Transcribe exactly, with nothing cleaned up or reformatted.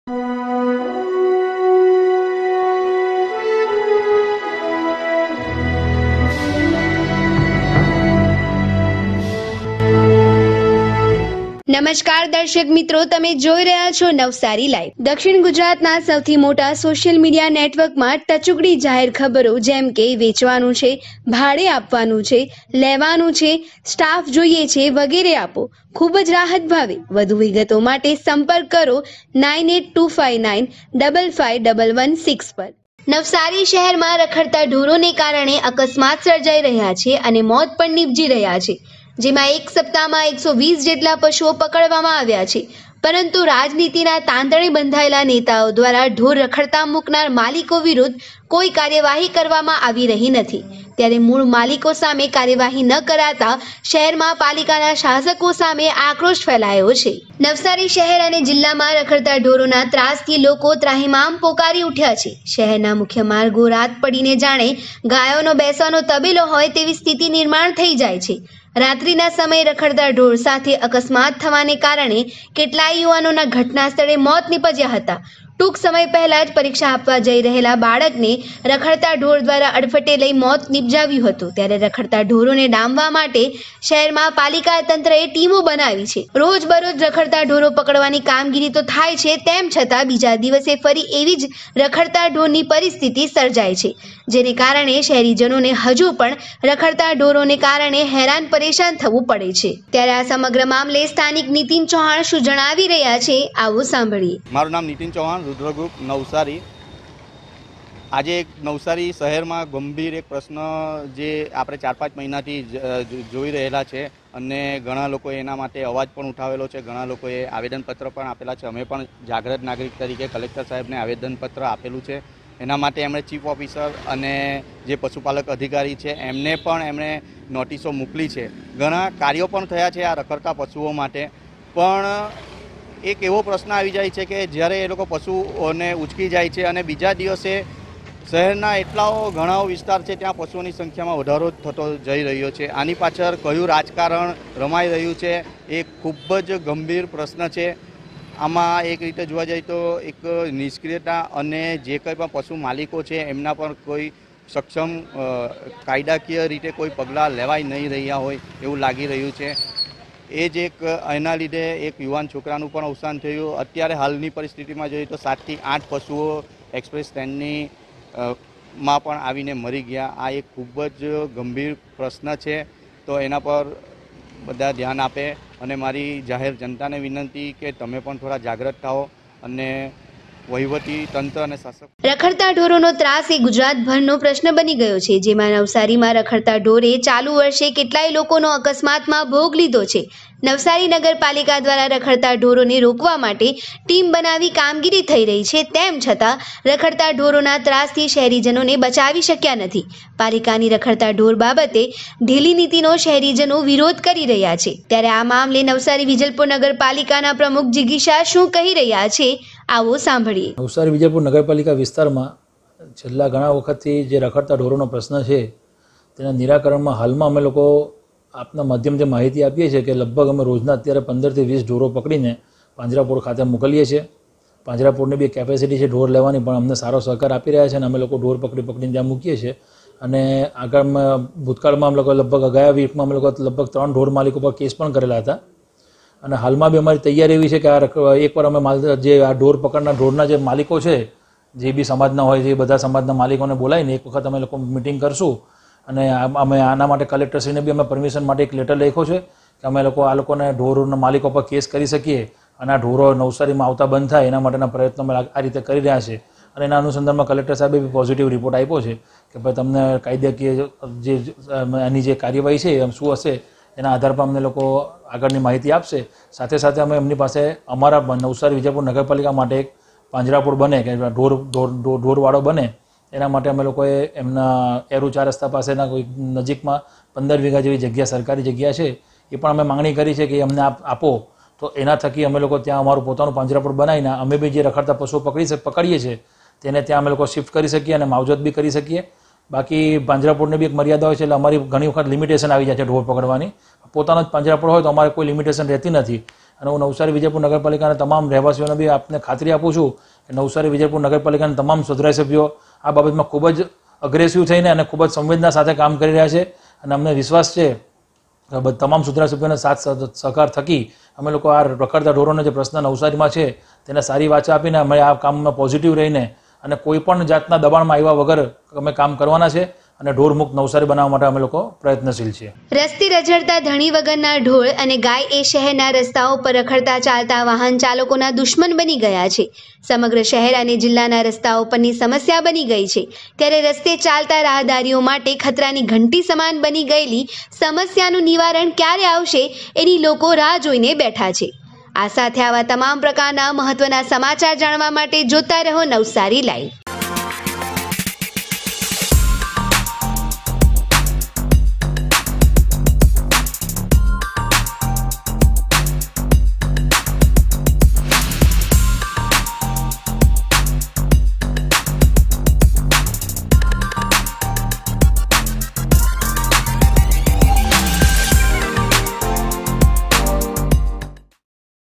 નમસ્કાર દર્શક મિત્રો, તમે જોઈ રહ્યા છો નવસારી લાઈવ। દક્ષિણ ગુજરાતના સૌથી મોટા સોશિયલ મીડિયા નેટવર્કમાં ટચુકડી જાહેર ખબરો જેમ કે વેચવાનું છે, ભાડે આપવાનું છે, લેવાનું છે, સ્ટાફ જોઈએ છે વગેરે આપો ખૂબ જ રાહત ભાવે। વધુ વિગતો માટે સંપર્ક કરો nine eight two five nine double five double one six પર। નવસારી શહેરમાં રખડતા ઢોરોને કારણે અકસ્માત સર્જાઈ રહ્યા છે અને મોત પણ નીપજી રહ્યા છે, જેમાં એક સપ્તાહમાં એકસો વીસ જેટલા પશુઓ પકડવામાં આવ્યા છે, પરંતુ રાજનીતિના તાંતણે બંધાયેલા નેતાઓ દ્વારા ઢોર રખડતા મૂકનાર માલિકો વિરુદ્ધ કોઈ કાર્યવાહી કરવામાં આવી રહી નથી। ત્યારે મૂળ માલિકો સામે કાર્યવાહી ન કરાતા શહેરમાં પાલિકાના શાસકો સામે આક્રોશ ફેલાયો છે। નવસારી શહેર અને જિલ્લામાં રખડતા ઢોરોના ત્રાસથી લોકો ત્રાહિમામ પોકારી ઉઠ્યા છે। શહેરના મુખ્ય માર્ગો રાત પડીને જાણે ગાયોનો બેસવાનો તબેલો હોય તેવી સ્થિતિ નિર્માણ થઈ જાય છે। રાત્રિના સમયે રખડતા ઢોર સાથે અકસ્માત થવાને કારણે કેટલાય યુવાનોના ઘટના સ્થળે મોત નીપજ્યા હતા। ટૂંક સમય પહેલા જ પરીક્ષા આપવા જઈ રહેલા બાળકને રખડતા ઢોર દ્વારા અડફટે લઈ મોત નિપજાવ્યું હતું। ત્યારે રખડતા ઢોરોને ડામવા માટે શહેરમાં પાલિકા તંત્રએ ટીમો બનાવી છે। રોજબરોજ રખડતા ઢોરો પકડવાની કામગીરી તો થાય છે, તેમ છતાં બીજા દિવસે ફરી એવી જ રખડતા ઢોરની પરિસ્થિતિ સર્જાય છે, જેને કારણે શહેરીજનોને હજુ પણ રખડતા ઢોરોને કારણે હેરાન પરેશાન થવું પડે છે। ત્યારે આ સમગ્ર મામલે સ્થાનિક નીતિન ચૌહાણ શું જણાવી રહ્યા છે, આવો સાંભળીએ। મારું નામ નીતિન ચૌહાણ, રુદ્રગુપ્ત, નવસારી। આજે એક નવસારી શહેરમાં ગંભીર એક પ્રશ્ન જે આપણે ચાર પાંચ મહિનાથી જોઈ રહેલા છે અને ઘણા લોકોએ એના માટે અવાજ પણ ઉઠાવેલો છે, ઘણા લોકોએ આવેદનપત્ર પણ આપેલા છે। અમે પણ જાગૃત નાગરિક તરીકે કલેક્ટર સાહેબને આવેદનપત્ર આપેલું છે। એના માટે એમણે ચીફ ઓફિસર અને જે પશુપાલક અધિકારી છે એમને પણ એમણે નોટિસો મોકલી છે। ઘણા કાર્યો પણ થયા છે આ રખડતા પશુઓ માટે, પણ એક એવો પ્રશ્ન આવી જાય છે કે જ્યારે એ લોકો પશુઓને ઉચકી જાય છે અને બીજા દિવસે શહેરના એટલાઓ ઘણાઓ વિસ્તાર છે ત્યાં પશુઓની સંખ્યામાં વધારો થતો જઈ રહ્યો છે। આની પાછળ કયું રાજકારણ રમાઈ રહ્યું છે એ ખૂબ જ ગંભીર પ્રશ્ન છે। આમાં એક રીતે જોવા જાય તો એક નિષ્ક્રિયતા અને જે કંઈ પણ પશુ માલિકો છે એમના પર કોઈ સક્ષમ કાયદાકીય રીતે કોઈ પગલાં લેવાઈ નહીં રહ્યા હોય એવું લાગી રહ્યું છે। એ જ એક એના લીધે એક યુવાન છોકરાનું પણ અવસાન થયું। અત્યારે હાલની પરિસ્થિતિમાં જોઈએ તો સાતથી આઠ પશુઓ એક્સપ્રેસ સ્ટેન્ડની માં પણ આવીને મરી ગયા। આ એક ખૂબ જ ગંભીર પ્રશ્ન છે, તો એના પર બધા ધ્યાન આપે અને મારી જાહેર જનતાને વિનંતી કે તમે પણ થોડા જાગૃત થાઓ અને વહીવટી તંત્ર અને શાસક। રખડતા ઢોરોનો ત્રાસ એ ગુજરાતભરનો પ્રશ્ન બની ગયો છે, જેમાં નવસારીમાં રખડતા ઢોરે ચાલુ વર્ષે કેટલાય લોકોનો અકસ્માતમાં ભોગ લીધો છે। નવસારી નગરપાલિકા દ્વારા રખડતા ઢોરોને રોકવા માટે ટીમ બનાવી કામગીરી થઈ રહી છે, તેમ છતાં રખડતા ઢોરોના ત્રાસથી શહેરીજનોને બચાવી શક્યા નથી। પાલિકાની રખડતા ઢોર બાબતે ઢીલી નીતિનો શહેરીજનો વિરોધ કરી રહ્યા છે। ત્યારે આ મામલે નવસારી વિજલપુર નગરપાલિકાના પ્રમુખ જિગીશા શું કહી રહ્યા છે, આવો સાંભળીએ। નવસારી વિજલપુર નગરપાલિકા વિસ્તારમાં છેલ્લા ઘણા વખતથી જે રખડતા ઢોરોનો પ્રશ્ન છે તેના નિરાકરણમાં હાલમાં અમે લોકો આપના માધ્યમથી માહિતી આપીએ છીએ કે લગભગ અમે રોજના અત્યારે પંદરથી વીસ ઢોરો પકડીને પાંજરાપોળ ખાતે મોકલીએ છીએ। પાંજરાપોળની બી કેપેસિટી છે ઢોર લેવાની, પણ અમને સારો સહકાર આપી રહ્યા છે અને અમે લોકો ઢોર પકડી પકડીને ત્યાં મૂકીએ છીએ। અને આગળમાં ભૂતકાળમાં અમે લોકો લગભગ ગયા વીકમાં અમે લોકો લગભગ ત્રણ ઢોર માલિકો પર કેસ પણ કરેલા હતા અને હાલમાં બી અમારી તૈયારી એવી છે કે આ એકવાર અમે માલ જે આ ઢોર પકડના ઢોરના જે માલિકો છે, જે બી સમાજના હોય છે, બધા સમાજના માલિકોને બોલાવીને એક વખત અમે લોકો મિટિંગ કરશું અને અમે આના માટે કલેક્ટરશ્રીને બી અમે પરમિશન માટે એક લેટર લખ્યો છે કે અમે લોકો આ લોકોને ઢોરના માલિકો પર કેસ કરી શકીએ અને આ ઢોરો નવસારીમાં આવતા બંધ થાય એના માટેના પ્રયત્નો અમે આ રીતે કરી રહ્યા છે। અને એના અનુસંધાનમાં કલેક્ટર સાહેબે બી પોઝિટિવ રિપોર્ટ આપ્યો છે કે ભાઈ તમને કાયદાકીય જે એની જે કાર્યવાહી છે એમ શું હશે એના આધાર પર અમને લોકો આગળની માહિતી આપશે। સાથે સાથે અમે એમની પાસે અમારા નવસારી વિજયપુર નગરપાલિકા માટે એક પાંજરાપોળ બને કે ઢોર ઢોર ઢોરવાળો બને એના માટે અમે લોકોએ એમના એરુ ચાર રસ્તા પાસેના કોઈ નજીકમાં પંદર વીઘા જેવી જગ્યા સરકારી જગ્યા છે એ પણ અમે માંગણી કરી છે કે અમને આપો, તો એના થકી અમે લોકો ત્યાં અમારું પોતાનું પાંજરાપોળ બનાવીને અમે બી જે રખડતા પશુઓ પકડી પકડીએ છીએ તેને ત્યાં અમે લોકો શિફ્ટ કરી શકીએ અને માવજત બી કરી શકીએ। બાકી પાંજરાપોળની બી એક મર્યાદા હોય છે, એટલે અમારી ઘણી વખત લિમિટેશન આવી જાય છે ઢોર પકડવાની। પોતાનો જ પાંજરાપોળ હોય તો અમારે કોઈ લિમિટેશન રહેતી નથી અને હું નવસારી વિજયપુર નગરપાલિકાના તમામ રહેવાસીઓને બી આપને ખાતરી આપું છું કે નવસારી વિજયપુર નગરપાલિકાના તમામ ધારાસભ્યો આ બાબતમાં ખૂબ જ અગ્રેસિવ થઈને અને ખૂબ જ સંવેદના સાથે કામ કરી રહ્યા છે અને અમને વિશ્વાસ છે કે તમામ ધારાસભ્યોના સાથ સહકાર થકી અમે લોકો આ રખડતા ઢોરોનો જે પ્રશ્ન નવસારીમાં છે તેને સારી વાચા આપીને અમે આ કામમાં પોઝિટિવ રહીને અને કોઈ પણ જાતના દબાણમાં આવ્યા વગર અમે કામ કરવાના છે અને ઢોર મુક્ત નવસારી બનાવવા માટે અમે લોકો પ્રયત્નશીલ છીએ. રસ્તે રઝળતા ધણી વગરના ઢોર અને ગાય એ શહેરના રસ્તાઓ પર રખડતા ચાલતા વાહન ચાલકોના દુશ્મન બની ગયા છે. સમગ્ર શહેર અને જિલ્લાના રસ્તાઓ પરની સમસ્યા બની ગઈ છે. ત્યારે રસ્તે ચાલતા રાહદારીઓ માટે ખતરાની ઘંટી સમાન બની ગયેલી સમસ્યાનું નિવારણ ક્યારે આવશે એની લોકો રાહ જોઈને બેઠા છે. આ સાથે આવા તમામ પ્રકારના મહત્વના સમાચાર જાણવા માટે જોતા રહો નવસારી લાઈવ.